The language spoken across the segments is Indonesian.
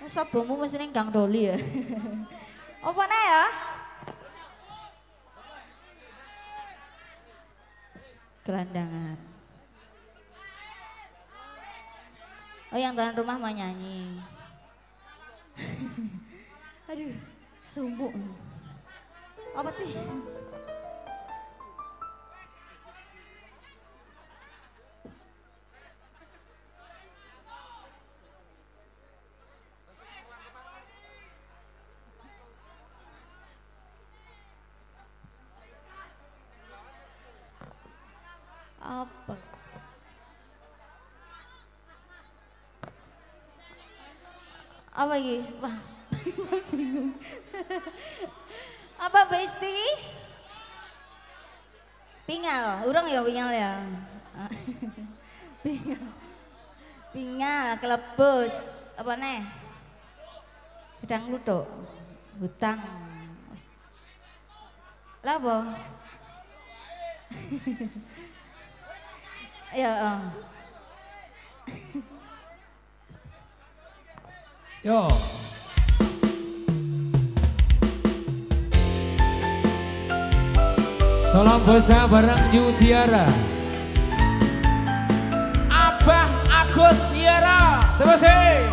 Sabamu mesti ning Gang Doli ya. Apa nih ya? Gelandangan. Oh yang tuan rumah mau nyanyi. Aduh, sumbuk. Apa sih? Apa? Apa lagi? Wah, bingung. Apa Besti? Pingal, urang ya pingal ya. Pingal, pingal, kelebus, apa nih? Gedang ludo, hutang. Lah apa? Ya. Yo. Salam besar bareng Yutiara. Abah Agus Tiara. Terima kasih.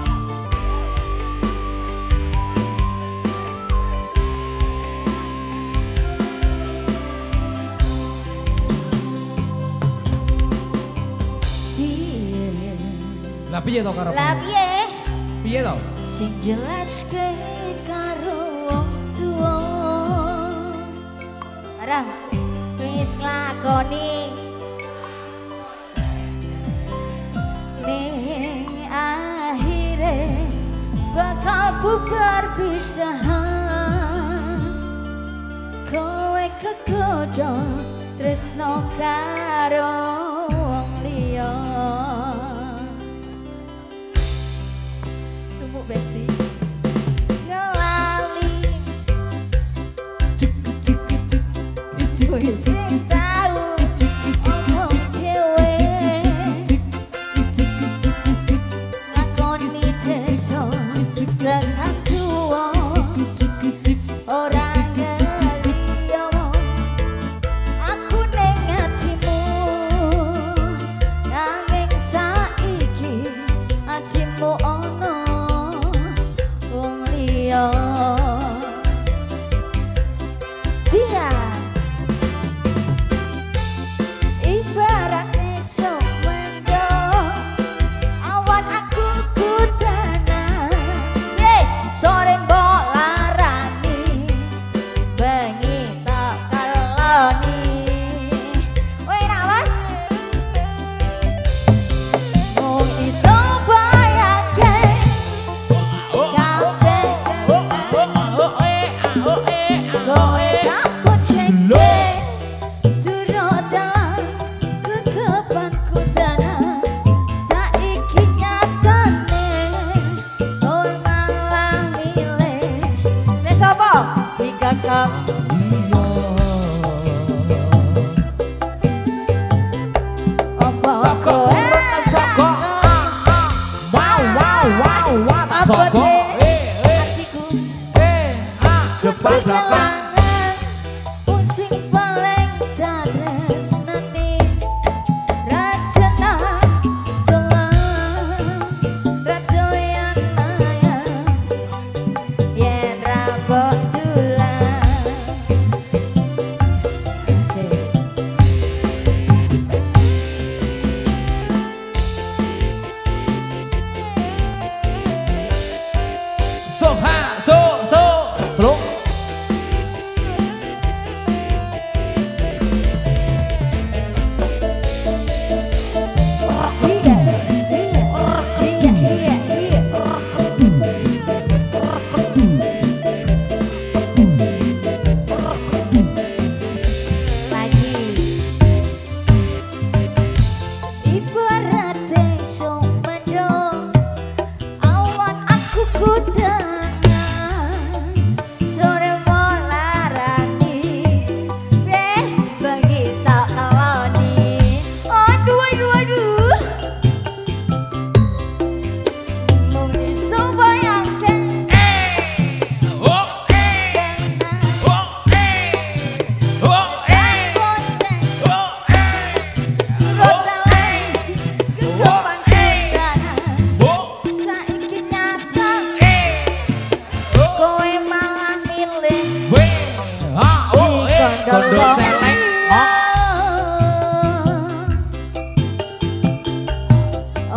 Lah piye to karo? Lah piye? Piye to? Sing jelas ke karo wong tuwa. Arang wis nglakoni ning akhire bakal bubar pisahan. Kowe kegoda tresno karo wong liya. Besti ngelali sing tau omong dhewe lakoni desa tekan tuwa ora ngeliyo aku ning atimu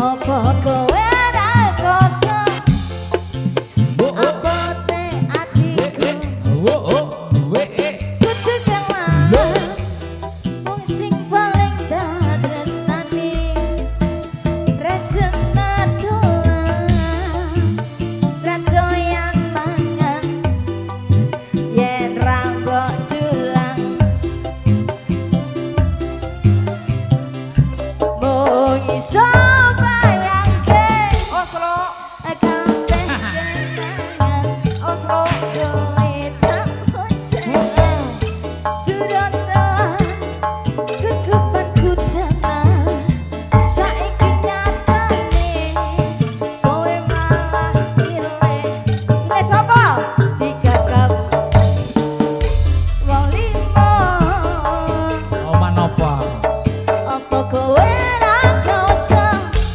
Apa kowe ra krasa abote atiku kudu kelan wong sing paling tak tresnani rejena dolan ra doyan mangan yen ra mbok dulang mung iso bayangke Oslo kabeh kenangan Oslo duit tak bonceng turun dolan kekepanku tenan saiki nyatane kowe malah ileh wis apa digagap wong limo Oman apa? apa kowe ra krasa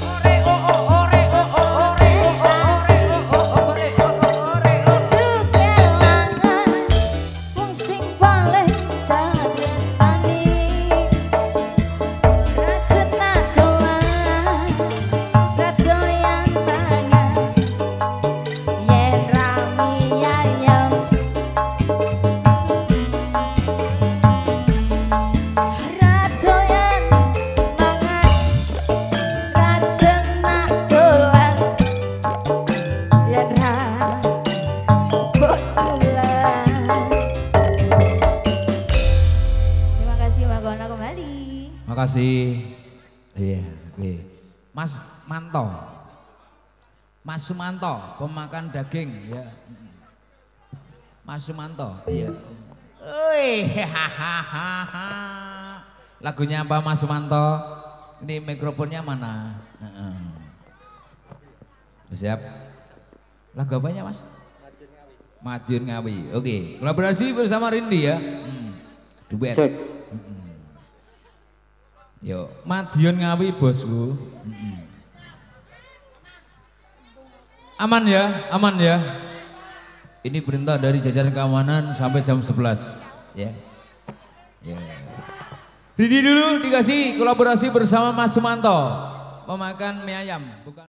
kudu kelangan wong sing paling tak tresnani rajena dolan ra doyan mangan yen rami ayam ra doyan mangan rajena dolan yen ra mbok dulang. Terima kasih Magona kembali. Makasih. Iya, oke. Mas Manto. Mas Sumanto, pemakan daging ya. Mas Sumanto, iya. Hahaha. Lagunya apa Mas Sumanto? Ini mikrofonnya mana? Siap. Lagu apanya Mas? Madiun Ngawi. Oke, kolaborasi bersama Rindi ya. Duet. Cek. Yo, Madiun Ngawi bosku. Aman ya, aman ya. Ini perintah dari jajaran keamanan sampai jam 11 ya. Ya. Rindi dulu dikasih kolaborasi bersama Mas Sumanto. Pemakan mie ayam, bukan